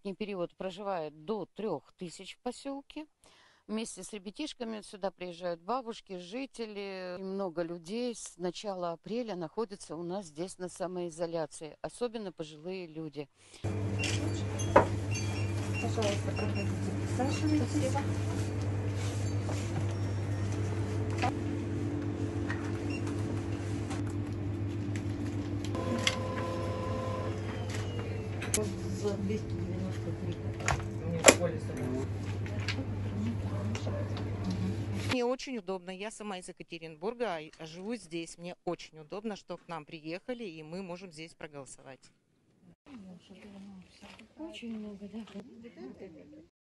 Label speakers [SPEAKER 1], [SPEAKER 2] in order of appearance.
[SPEAKER 1] летний период проживает до 3000 в поселке. Вместе с ребятишками сюда приезжают бабушки, жители. И много людей с начала апреля находятся у нас здесь на самоизоляции, особенно пожилые люди.
[SPEAKER 2] Пожалуйста, проходите, присаживайтесь. Вот за 293.
[SPEAKER 3] Мне в школе самому.
[SPEAKER 4] Мне очень удобно. Я сама из Екатеринбурга, а живу здесь. Мне очень удобно, что к нам приехали, и мы можем здесь проголосовать.
[SPEAKER 1] Очень много, да.